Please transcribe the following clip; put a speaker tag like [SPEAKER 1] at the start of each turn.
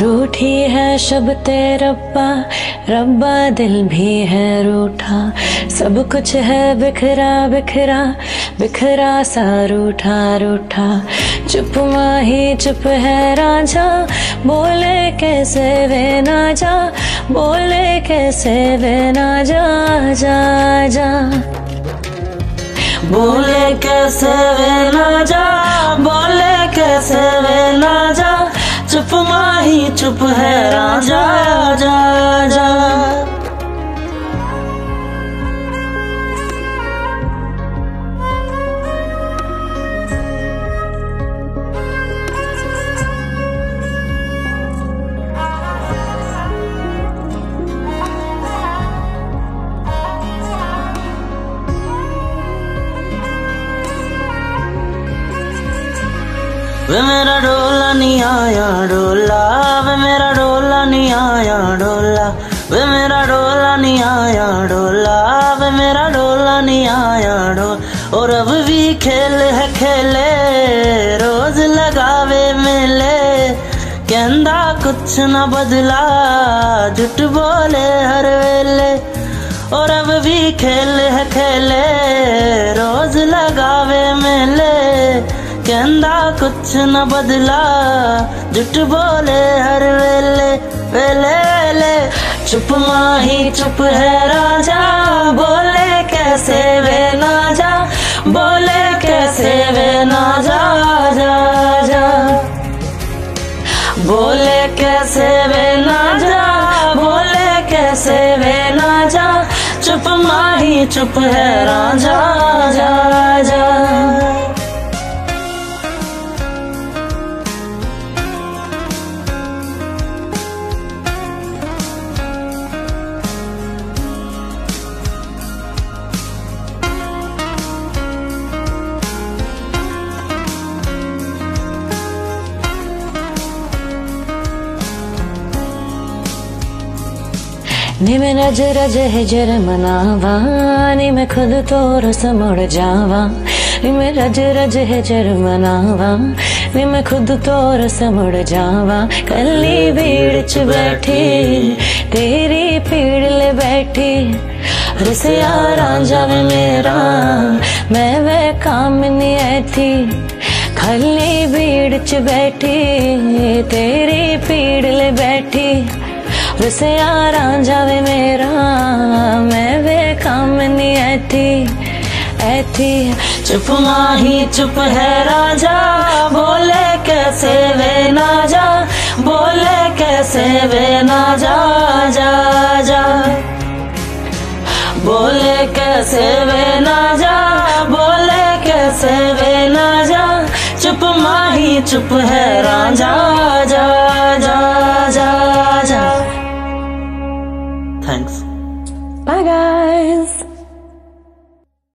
[SPEAKER 1] रूठी है शब्ते रब्बा, रब्बा दिल भी है रूठा। सब कुछ है बिखरा बिखरा, बिखरा सा रूठा रूठा। चुप माही चुप है राजा, बोले कैसे वे ना जा, बोले कैसे वे ना जा जा जा। बोले कैसे वे ना जा, बोले कैसे वे ना जा। चुप माही चुप है राजा जा जा। वे मेरा डोला नहीं आया डोला, वे मेरा डोला नहीं आया डोला। वे मेरा डोला नहीं आया डोला, वे मेरा डोला नहीं आया डोला। और अब भी खेल है खेले, रोज लगावे मेले। कहंदा कुछ न बदला, झूठ बोले हर वेले। और अब भी खेल है खेले, रोज लगावे मेले। कहंदा कुछ न बदला, झूठ बोले हर वेले वेले वेले। चुप माही चुप है राजा, बोले कैसे वे ना जा, बोले कैसे वे ना जा जा जा। बोले कैसे वे ना जा, बोले कैसे वे ना जा। चुप माही चुप है राजा जा जा। नी मैं रज रज हिजर मनावा, नी मैं खुद तो रस मुड़ जावा। नी मैं रज रज हिजर मनावा, नी मैं खुद तो रस मुड़ जावा। कली भीड़ च बैठी, तेरी पीड़ ले बैठी। रसिया रांझा वे मेरा, मैं वे काम नहीं आई थी। खली भीड़ च बैठी, तेरी पीड़ ले बैठी। रसिया रांझा वे मेरा, मैं वे काम नहीं ऐथी ऐथी। चुप माही चुप है राजा, बोले कैसे वे ना जा, बोले कैसे वे ना जा जा जा। बोले कैसे वे ना जा, बोले कैसे वे ना जा। चुप माही चुप है राजा